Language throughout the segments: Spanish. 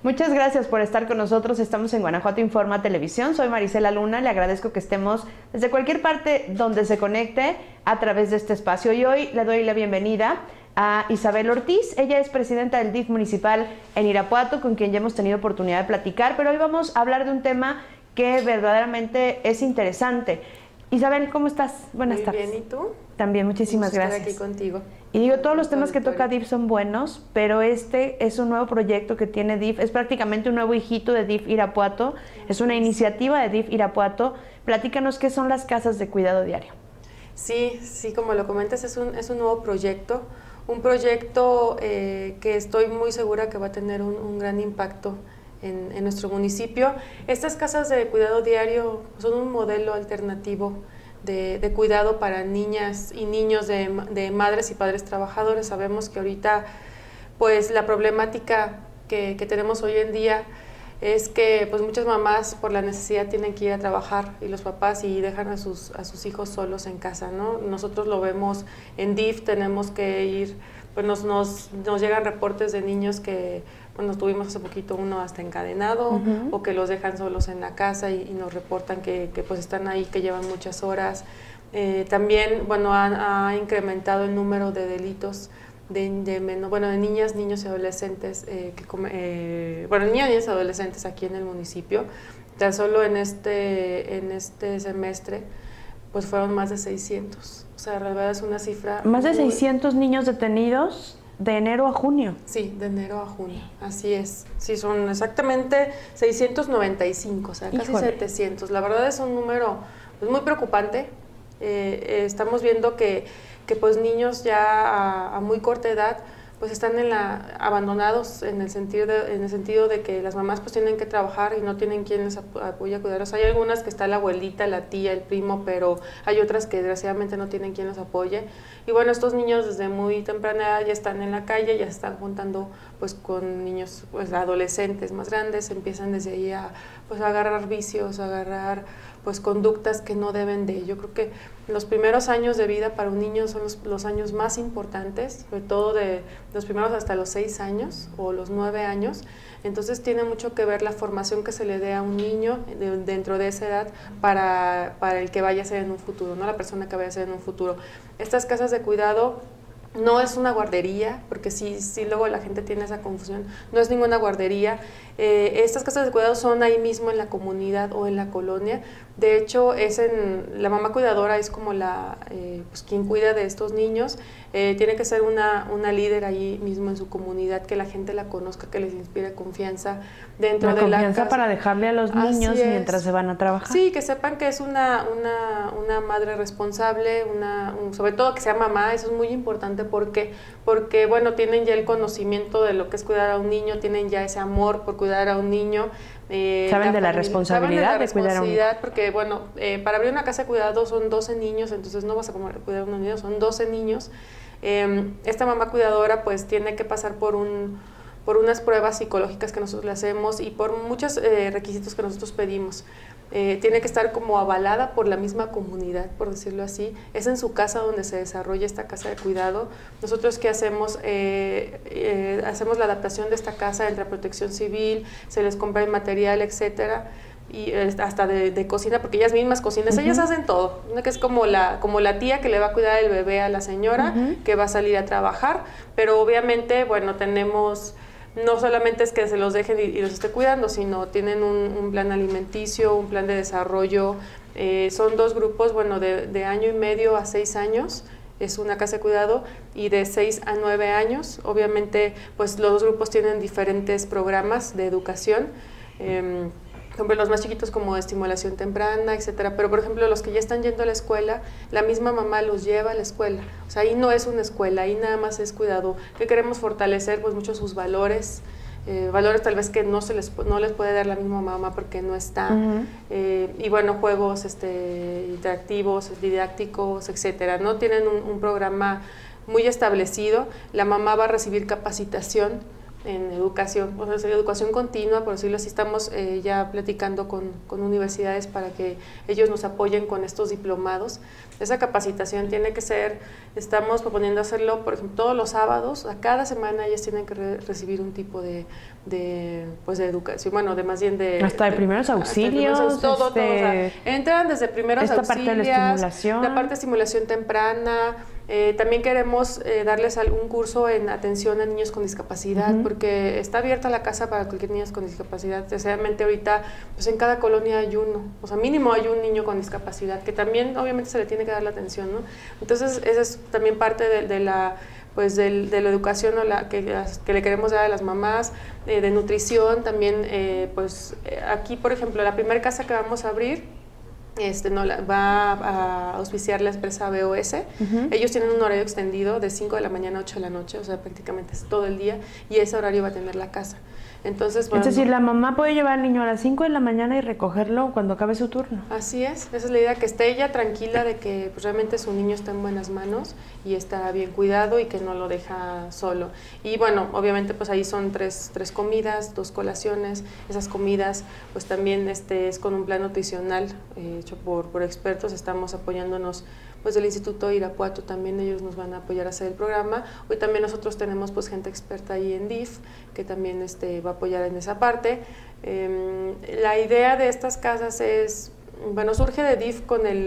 Muchas gracias por estar con nosotros. Estamos en Guanajuato Informa Televisión. Soy Marisela Luna. Le agradezco que estemos desde cualquier parte donde se conecte a través de este espacio. Y hoy le doy la bienvenida a Isabel Ortiz. Ella es presidenta del DIF municipal en Irapuato, con quien ya hemos tenido oportunidad de platicar. Pero hoy vamos a hablar de un tema que verdaderamente es interesante. Isabel, ¿cómo estás? Buenas tardes. Muy bien, ¿y tú? También, muchísimas gracias. Estar aquí contigo. Y digo, todos los temas que toca DIF son buenos, pero este es un nuevo proyecto que tiene DIF, es prácticamente un nuevo hijito de DIF Irapuato, es una iniciativa de DIF Irapuato. Platícanos qué son las casas de cuidado diario. Sí, como lo comentas, es un nuevo proyecto, que estoy muy segura que va a tener un gran impacto en nuestro municipio. Estas casas de cuidado diario son un modelo alternativo de cuidado para niñas y niños de madres y padres trabajadores. Sabemos que ahorita pues la problemática que tenemos hoy en día es que pues muchas mamás por la necesidad tienen que ir a trabajar y los papás y dejan a sus hijos solos en casa, ¿no? Nosotros lo vemos en DIF, tenemos que ir, pues nos llegan reportes de niños que bueno, tuvimos hace poquito uno hasta encadenado, o que los dejan solos en la casa y nos reportan que pues están ahí, que llevan muchas horas. También, bueno, ha incrementado el número de delitos de niñas, niños y adolescentes, niñas y adolescentes aquí en el municipio. Tan solo en este semestre, pues fueron más de 600. O sea, la verdad es una cifra... Más de 600 niños detenidos de enero a junio. Sí, de enero a junio, así es. Sí, son exactamente 695, o sea, casi 700. La verdad es un número pues, muy preocupante. Estamos viendo que pues niños ya a muy corta edad pues están abandonados en el sentido de que las mamás pues tienen que trabajar y no tienen quien les apoye a cuidarlos. Hay algunas que está la abuelita, la tía, el primo, pero hay otras que desgraciadamente no tienen quien los apoye. Y bueno, estos niños desde muy temprana edad ya están en la calle, ya se están juntando pues con niños pues adolescentes más grandes, empiezan desde ahí a agarrar vicios, a agarrar pues conductas que no deben de. Yo creo que los primeros años de vida para un niño son los años más importantes, sobre todo de los primeros hasta los 6 años o los 9 años. Entonces tiene mucho que ver la formación que se le dé a un niño dentro de esa edad para el que vaya a ser en un futuro, ¿no? La persona que vaya a ser en un futuro. Estas casas de cuidado no es una guardería, porque sí luego la gente tiene esa confusión, no es ninguna guardería. Estas casas de cuidado son ahí mismo en la comunidad o en la colonia. De hecho, la mamá cuidadora es como pues quien cuida de estos niños. Tiene que ser una líder ahí mismo en su comunidad, que la gente la conozca, que les inspire confianza dentro de la confianza casa. Para dejarle a los niños mientras se van a trabajar. Sí, que sepan que es una madre responsable, sobre todo que sea mamá. Eso es muy importante porque bueno, tienen ya el conocimiento de lo que es cuidar a un niño, tienen ya ese amor por cuidar a un niño. Saben de la responsabilidad de cuidar a un niño. Porque bueno, para abrir una casa de cuidado son 12 niños, entonces no vas a cuidar a unos niños, son 12 niños. Esta mamá cuidadora pues tiene que pasar por unas pruebas psicológicas que nosotros le hacemos y por muchos requisitos que nosotros pedimos. Tiene que estar como avalada por la misma comunidad, por decirlo así. Es en su casa donde se desarrolla esta casa de cuidado. Nosotros, ¿qué hacemos? Hacemos la adaptación de esta casa entre protección civil, se les compra el material, etcétera, y hasta de cocina, porque ellas mismas cocinan, ellas hacen todo, ¿no? Que es como la tía que le va a cuidar el bebé a la señora, que va a salir a trabajar, pero obviamente, bueno, tenemos... No solamente es que se los dejen y los esté cuidando, sino tienen un plan alimenticio, un plan de desarrollo. Son 2 grupos, bueno, de año y medio a 6 años, es una casa de cuidado, y de 6 a 9 años. Obviamente, pues los 2 grupos tienen diferentes programas de educación. Por ejemplo, los más chiquitos como estimulación temprana, etcétera. Pero, por ejemplo, los que ya están yendo a la escuela, la misma mamá los lleva a la escuela. O sea, ahí no es una escuela, ahí nada más es cuidado. Que queremos fortalecer, pues, mucho sus valores. Valores tal vez que no les puede dar la misma mamá porque no está. Y bueno, juegos interactivos, didácticos, etcétera, ¿no? Tienen un programa muy establecido. La mamá va a recibir capacitación en educación, o sea, educación continua, por decirlo así. Estamos ya platicando con universidades para que ellos nos apoyen con estos diplomados. Esa capacitación tiene que ser, estamos proponiendo hacerlo, por ejemplo, todos los sábados, a cada semana ellas tienen que recibir un tipo de pues de educación, bueno, de más bien de... Hasta de primeros auxilios. Todo, o sea, entran desde primeros auxilios, parte de la estimulación. La parte de estimulación temprana. También queremos darles algún curso en atención a niños con discapacidad, porque está abierta la casa para cualquier niño con discapacidad. Desgraciadamente ahorita, pues en cada colonia hay uno, o sea, mínimo hay un niño con discapacidad, que también obviamente se le tiene que dar la atención, ¿no? Entonces, esa es también parte de la educación que le queremos dar a las mamás, de nutrición también. Aquí, por ejemplo, la primera casa que vamos a abrir, va a auspiciar la empresa BOS. Ellos tienen un horario extendido de 5 de la mañana a 8 de la noche, o sea, prácticamente es todo el día, y ese horario va a tener la casa. Entonces, bueno, es decir, la mamá puede llevar al niño a las 5 de la mañana y recogerlo cuando acabe su turno. Así es, esa es la idea, que esté ella tranquila de que pues, realmente su niño está en buenas manos y está bien cuidado y que no lo deja solo. Y bueno, obviamente pues ahí son tres comidas, 2 colaciones. Esas comidas pues también es con un plan nutricional hecho por expertos. Estamos apoyándonos pues del Instituto Irapuato, también ellos nos van a apoyar a hacer el programa. Hoy también nosotros tenemos pues gente experta ahí en DIF, que también va a apoyar en esa parte. La idea de estas casas es, bueno, surge de DIF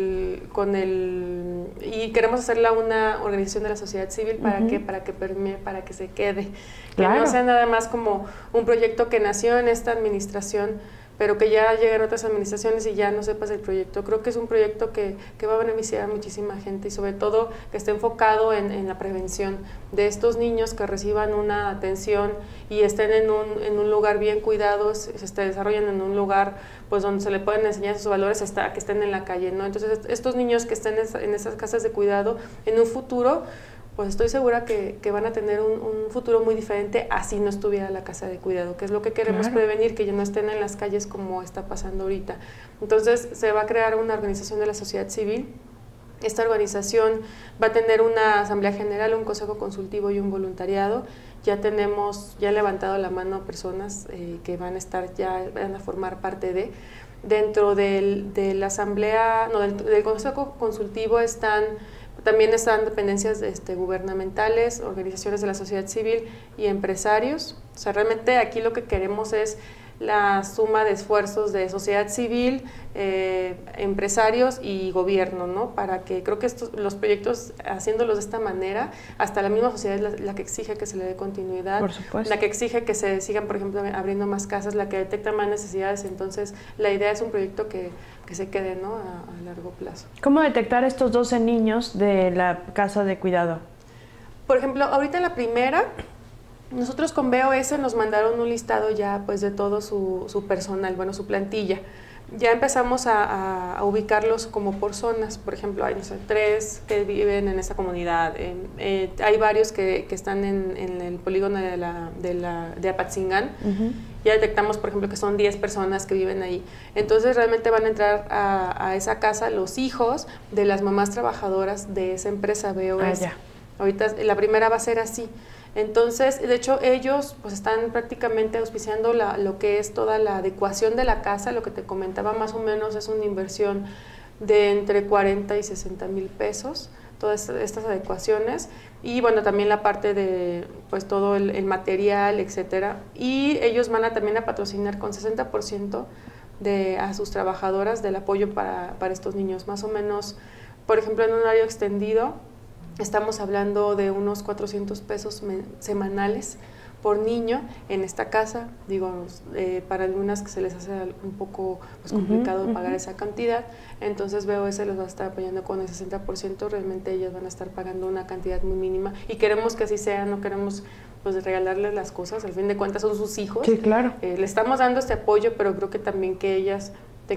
y queremos hacerla una organización de la sociedad civil. ¿Para qué? Para que permee, para que se quede. Claro. Que no sea nada más como un proyecto que nació en esta administración, pero que ya lleguen otras administraciones y ya no sepas el proyecto. Creo que es un proyecto que va a beneficiar a muchísima gente y sobre todo que esté enfocado en la prevención de estos niños, que reciban una atención y estén en un lugar bien cuidados, se desarrollen en un lugar pues donde se le pueden enseñar sus valores hasta que estén en la calle, ¿no? Entonces estos niños que estén en esas casas de cuidado en un futuro, pues estoy segura que van a tener un futuro muy diferente así no estuviera la casa de cuidado, que es lo que queremos prevenir, que ya no estén en las calles como está pasando ahorita. Entonces se va a crear una organización de la sociedad civil. Esta organización va a tener una asamblea general, un consejo consultivo y un voluntariado. Ya han levantado la mano personas que van a formar parte dentro de la asamblea, del consejo consultivo también están dependencias gubernamentales, organizaciones de la sociedad civil y empresarios. O sea, realmente aquí lo que queremos es la suma de esfuerzos de sociedad civil, empresarios y gobierno, ¿no? Para que creo que los proyectos, haciéndolos de esta manera, hasta la misma sociedad es la que exige que se le dé continuidad, por supuesto, la que exige que se sigan, por ejemplo, abriendo más casas, la que detecta más necesidades. Entonces, la idea es un proyecto que se quede, ¿no? a largo plazo. ¿Cómo detectar estos 12 niños de la casa de cuidado? Por ejemplo, ahorita en la primera, nosotros con BOS nos mandaron un listado ya pues de todo su personal, bueno, su plantilla. Ya empezamos a ubicarlos como por zonas. Por ejemplo, hay 3 que viven en esta comunidad, hay varios que están en el polígono de Apatzingán. Ya detectamos, por ejemplo, que son 10 personas que viven ahí. Entonces realmente van a entrar a esa casa los hijos de las mamás trabajadoras de esa empresa BOS. Ahorita la primera va a ser así. Entonces, de hecho, ellos pues están prácticamente auspiciando lo que es toda la adecuación de la casa. Lo que te comentaba más o menos es una inversión de entre 40 y 60 mil pesos, todas estas adecuaciones. Y bueno, también la parte de pues todo el material, etcétera. Y ellos van también a patrocinar con 60% a sus trabajadoras del apoyo para estos niños. Más o menos, por ejemplo, en un horario extendido, estamos hablando de unos 400 pesos semanales por niño en esta casa. Digo, para algunas que se les hace un poco pues, complicado pagar esa cantidad, entonces BOS los va a estar apoyando con el 60%, realmente ellas van a estar pagando una cantidad muy mínima y queremos que así sea, no queremos pues regalarles las cosas, al fin de cuentas son sus hijos. Sí, claro. Le estamos dando este apoyo, pero creo que también que ellas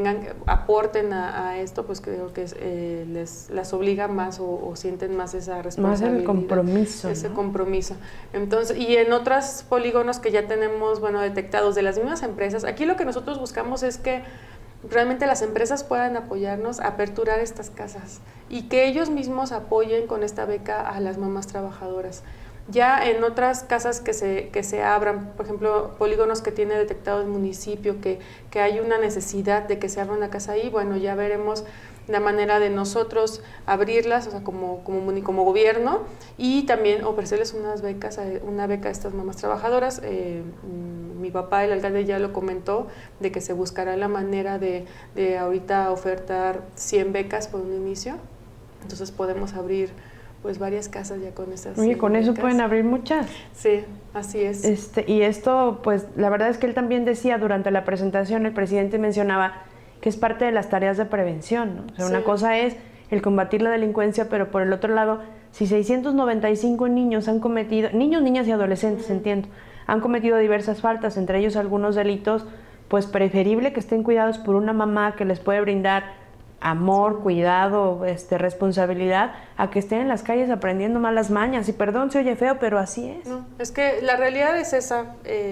aporten a esto, pues creo que las obliga más o sienten más esa responsabilidad. Más el compromiso. Ese compromiso. Entonces, y en otros polígonos que ya tenemos, bueno, detectados de las mismas empresas, aquí lo que nosotros buscamos es que realmente las empresas puedan apoyarnos a aperturar estas casas y que ellos mismos apoyen con esta beca a las mamás trabajadoras. Ya en otras casas que se abran, por ejemplo, polígonos que tiene detectado el municipio, que hay una necesidad de que se abra una casa ahí, bueno, ya veremos la manera de nosotros abrirlas, o sea, como gobierno, y también ofrecerles unas becas, una beca a estas mamás trabajadoras. Mi papá, el alcalde, ya lo comentó, de que se buscará la manera de ahorita ofertar 100 becas por un inicio, entonces podemos abrir pues varias casas ya con esas. Oye, con eso becas. pueden abrir muchas. Sí, así es. Y esto, pues la verdad es que él también decía durante la presentación, el presidente mencionaba que es parte de las tareas de prevención, ¿no? O sea, una cosa es el combatir la delincuencia, pero por el otro lado, si 695 niños han cometido, niños, niñas y adolescentes, entiendo, han cometido diversas faltas, entre ellos algunos delitos, pues preferible que estén cuidados por una mamá que les puede brindar amor, cuidado, responsabilidad, a que estén en las calles aprendiendo malas mañas. Y perdón, se oye feo, pero así es. No, es que la realidad es esa.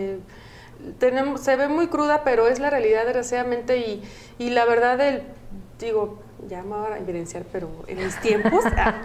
Se ve muy cruda, pero es la realidad, desgraciadamente, y la verdad, digo, ya me voy a evidenciar, pero en mis tiempos,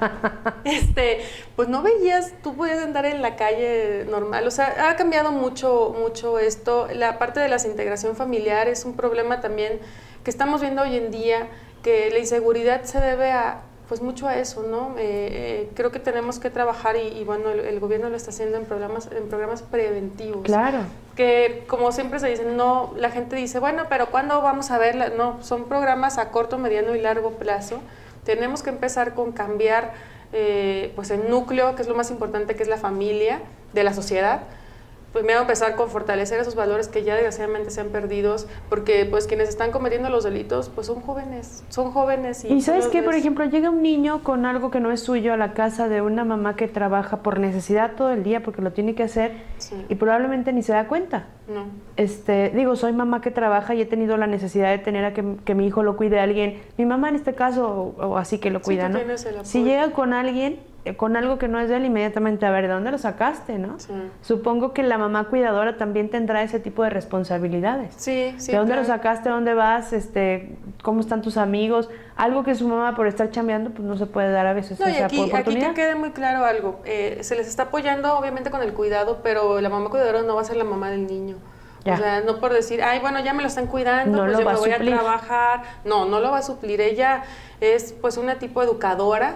pues no veías, tú podías andar en la calle normal, o sea, ha cambiado mucho esto. La parte de la integración familiar es un problema también que estamos viendo hoy en día, que la inseguridad se debe pues mucho a eso, ¿no? Creo que tenemos que trabajar y bueno, el gobierno lo está haciendo en programas preventivos. Claro. Que como siempre se dice, no, la gente dice, bueno, pero ¿cuándo vamos a verla? No, son programas a corto, mediano y largo plazo. Tenemos que empezar con cambiar pues el núcleo, que es lo más importante, que es la familia de la sociedad. Primero empezar con fortalecer esos valores que ya desgraciadamente se han perdido, porque pues quienes están cometiendo los delitos pues son jóvenes y ¿sabes qué? Por ejemplo, llega un niño con algo que no es suyo a la casa de una mamá que trabaja por necesidad todo el día porque lo tiene que hacer y probablemente ni se da cuenta. No. Digo, soy mamá que trabaja y he tenido la necesidad de tener a que mi hijo lo cuide a alguien, mi mamá en este caso o así que lo cuida, ¿no? Si llega con alguien con algo que no es de él, inmediatamente, a ver, ¿de dónde lo sacaste, no? Sí. Supongo que la mamá cuidadora también tendrá ese tipo de responsabilidades. Sí, ¿De dónde lo sacaste? ¿Dónde vas? ¿Cómo están tus amigos? Algo que su mamá, por estar chambeando, pues no se puede dar a veces. No, y por aquí que quede muy claro algo. Se les está apoyando, obviamente, con el cuidado, pero la mamá cuidadora no va a ser la mamá del niño. Ya. O sea, no por decir, ay, bueno, ya me lo están cuidando, no pues yo me voy a trabajar. No lo va a suplir. Ella es, pues, una tipo educadora,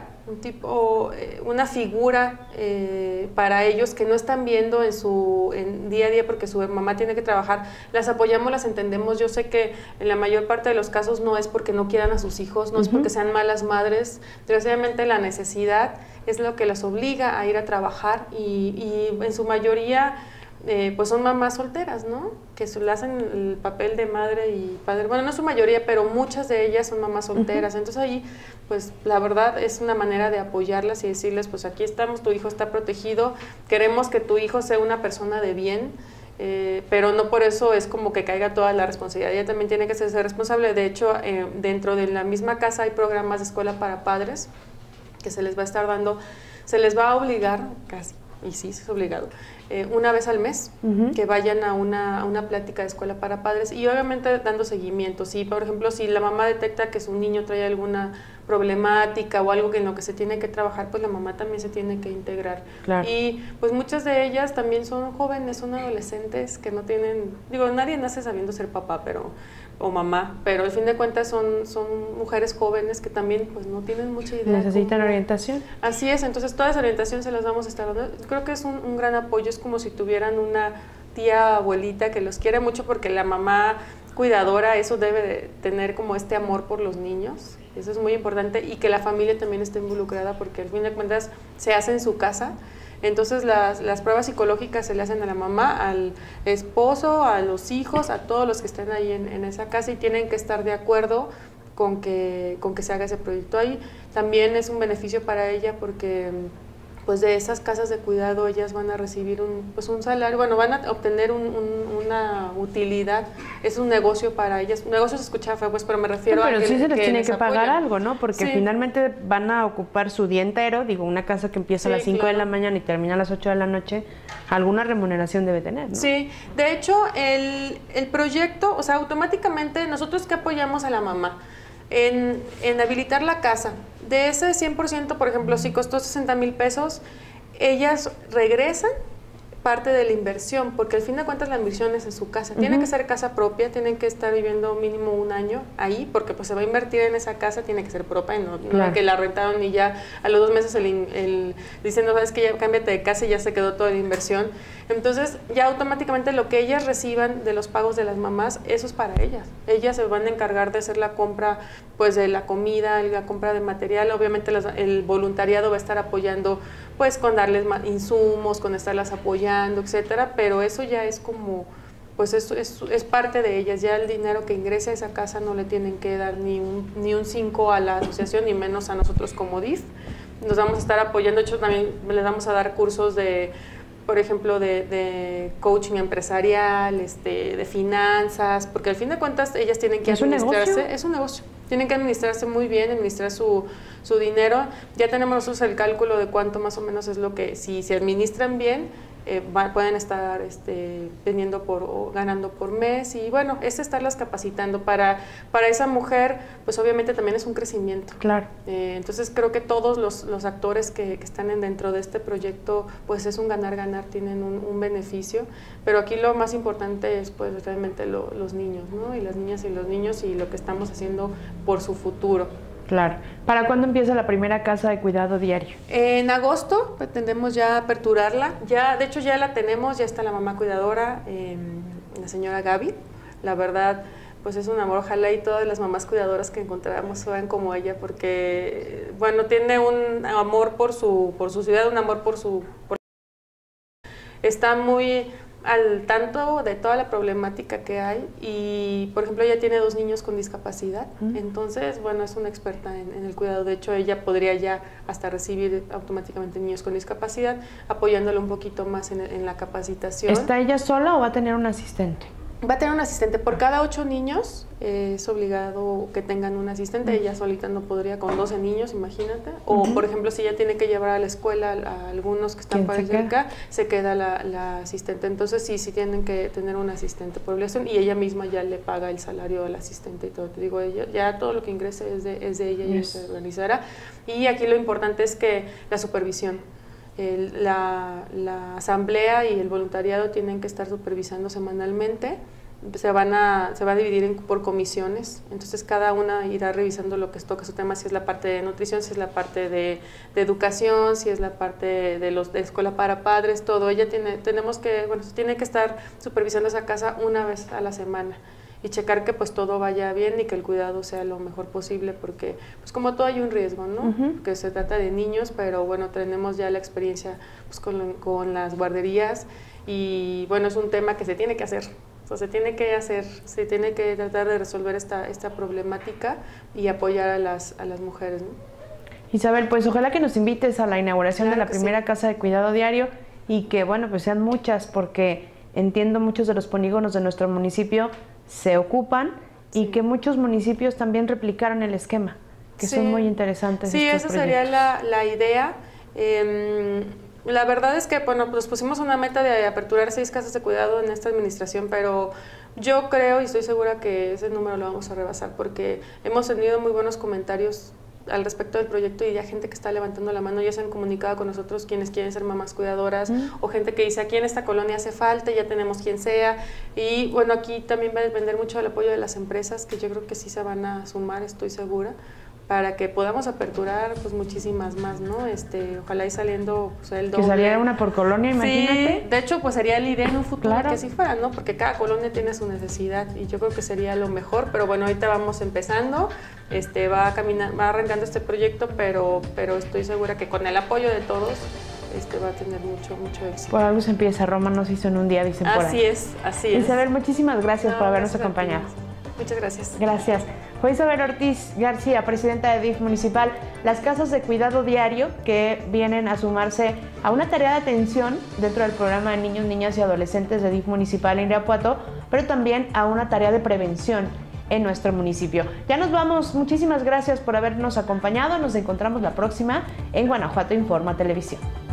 una figura para ellos que no están viendo en día a día porque su mamá tiene que trabajar. Las apoyamos, las entendemos. Yo sé que en la mayor parte de los casos no es porque no quieran a sus hijos, no es porque sean malas madres. Desgraciadamente la necesidad es lo que las obliga a ir a trabajar y en su mayoría pues son mamás solteras, ¿no? Que le hacen el papel de madre y padre. Bueno, no es su mayoría, pero muchas de ellas son mamás solteras. Entonces ahí, pues la verdad es una manera de apoyarlas y decirles, pues aquí estamos, tu hijo está protegido, queremos que tu hijo sea una persona de bien, pero no por eso es como que caiga toda la responsabilidad. Ella también tiene que ser responsable. De hecho, dentro de la misma casa hay programas de escuela para padres que se les va a estar dando, se les va a obligar casi, y sí, es obligado, una vez al mes, que vayan a una plática de escuela para padres y obviamente dando seguimiento. Si, por ejemplo, si la mamá detecta que su niño trae alguna problemática o algo en lo que se tiene que trabajar, pues la mamá también se tiene que integrar. Claro. Y pues muchas de ellas también son jóvenes, son adolescentes que no tienen, digo, nadie nace sabiendo ser papá, o mamá, pero al fin de cuentas son mujeres jóvenes que también pues no tienen mucha idea. Necesitan orientación. Así es, entonces toda esa orientación se las vamos a estar dando. Creo que es un gran apoyo, es como si tuvieran una tía, abuelita que los quiere mucho porque la mamá cuidadora, eso debe de tener como este amor por los niños, eso es muy importante y que la familia también esté involucrada porque al fin de cuentas se hace en su casa. Entonces las pruebas psicológicas se le hacen a la mamá, al esposo, a los hijos, a todos los que estén ahí en esa casa y tienen que estar de acuerdo con que se haga ese proyecto ahí. También es un beneficio para ella porque pues de esas casas de cuidado ellas van a recibir un salario, bueno, van a obtener una utilidad, es un negocio para ellas. Un negocio se escucha feo, pues, pero me refiero a que pero sí se les tiene que apoyan. pagar algo, ¿no? Porque finalmente van a ocupar su día entero, digo, una casa que empieza a las 5 de la mañana y termina a las 8 de la noche, alguna remuneración debe tener, ¿no? Sí, de hecho, el proyecto, o sea, automáticamente nosotros que apoyamos a la mamá en habilitar la casa. De ese 100%, por ejemplo, si costó 60,000 pesos, ellas regresan parte de la inversión, porque al fin de cuentas la inversión es en su casa. Tiene que ser casa propia, tienen que estar viviendo mínimo 1 año ahí, porque pues se va a invertir en esa casa, tiene que ser propia, no que la rentaron y ya a los 2 meses dicen, no, sabes que ya cámbiate de casa y ya se quedó toda la inversión. Entonces ya automáticamente lo que ellas reciban de los pagos de las mamás, eso es para ellas. Ellas se van a encargar de hacer la compra pues de la comida, la compra de material. Obviamente el voluntariado va a estar apoyando pues con darles insumos, con estarlas apoyando, etcétera, pero eso ya es como, pues eso es parte de ellas. Ya el dinero que ingrese a esa casa no le tienen que dar ni un 5 a la asociación, ni menos a nosotros como DIF. Nos vamos a estar apoyando, de hecho también les vamos a dar cursos de, por ejemplo, de coaching empresarial, de finanzas, porque al fin de cuentas ellas tienen que administrarse. Es un negocio. Tienen que administrarse muy bien, administrar su dinero. Ya tenemos nosotros el cálculo de cuánto más o menos es lo que, si se administran bien, pueden estar ganando por mes. Y bueno, es estarlas capacitando. Para esa mujer, pues obviamente también es un crecimiento. Claro. Entonces creo que todos los actores que están dentro de este proyecto, pues es un ganar-ganar, tienen un beneficio. Pero aquí lo más importante es pues realmente los niños, ¿no? Y las niñas y los niños y lo que estamos haciendo por su futuro. Claro. ¿Para cuándo empieza la primera casa de cuidado diario? En agosto pretendemos ya aperturarla. De hecho ya la tenemos, ya está la mamá cuidadora, la señora Gaby. La verdad, pues es un amor. Ojalá y todas las mamás cuidadoras que encontramos sean como ella, porque, bueno, tiene un amor por su ciudad, un amor está muy al tanto de toda la problemática que hay y, por ejemplo, ella tiene 2 niños con discapacidad, entonces, bueno, es una experta en el cuidado. De hecho, ella podría ya hasta recibir automáticamente niños con discapacidad, apoyándole un poquito más en la capacitación. ¿Está ella sola o va a tener un asistente? Va a tener un asistente. Por cada 8 niños es obligado que tengan un asistente. Ella solita no podría, con 12 niños, imagínate. O, por ejemplo, si ella tiene que llevar a la escuela a algunos que están por cerca, se queda la asistente. Entonces, sí tienen que tener un asistente por obligación y ella misma ya le paga el salario al asistente y todo. Te digo, ella, ya todo lo que ingrese es de ella y se organizará. Y aquí lo importante es que la supervisión. La asamblea y el voluntariado tienen que estar supervisando semanalmente. Se va a dividir por comisiones, entonces cada una irá revisando lo que toca su tema, si es la parte de nutrición, si es la parte de educación, si es la parte de escuela para padres, todo. Ella tiene que estar supervisando esa casa una vez a la semana y checar que pues todo vaya bien y que el cuidado sea lo mejor posible, porque pues como todo hay un riesgo, ¿no? Que se trata de niños, pero bueno, tenemos ya la experiencia pues con las guarderías y bueno, es un tema que se tiene que hacer. O sea, se tiene que tratar de resolver esta problemática y apoyar a las mujeres, ¿no? Isabel, pues ojalá que nos invites a la inauguración de la primera casa de cuidado diario y que, bueno, pues sean muchas, porque entiendo muchos de los polígonos de nuestro municipio se ocupan y que muchos municipios también replicaron el esquema, que son muy interesantes. Sí, esa sería la idea. La verdad es que, bueno, pues pusimos una meta de aperturar 6 casas de cuidado en esta administración, pero yo creo y estoy segura que ese número lo vamos a rebasar, porque hemos tenido muy buenos comentarios al respecto del proyecto y ya gente que está levantando la mano, ya se han comunicado con nosotros quienes quieren ser mamás cuidadoras o gente que dice aquí en esta colonia hace falta, ya tenemos quien sea. Y bueno, aquí también va a depender mucho del apoyo de las empresas, que yo creo que sí se van a sumar, estoy segura, para que podamos aperturar pues muchísimas más, ¿no? Ojalá y saliendo pues, el doble. Que saliera una por colonia, imagínate. Sí, de hecho pues sería la idea en un futuro que así fuera, ¿no? Porque cada colonia tiene su necesidad y yo creo que sería lo mejor, pero bueno, ahorita vamos empezando, va arrancando este proyecto, pero estoy segura que con el apoyo de todos va a tener mucho éxito. Por algo se empieza, Roma no se hizo en un día, dicen por ahí. Así es. Isabel, muchísimas gracias por habernos acompañado. Muchas gracias. Gracias. Fue Isabel Ortiz García, presidenta de DIF municipal. Las casas de cuidado diario que vienen a sumarse a una tarea de atención dentro del programa de niños, niñas y adolescentes de DIF municipal en Irapuato, pero también a una tarea de prevención en nuestro municipio. Ya nos vamos. Muchísimas gracias por habernos acompañado. Nos encontramos la próxima en Guanajuato Informa Televisión.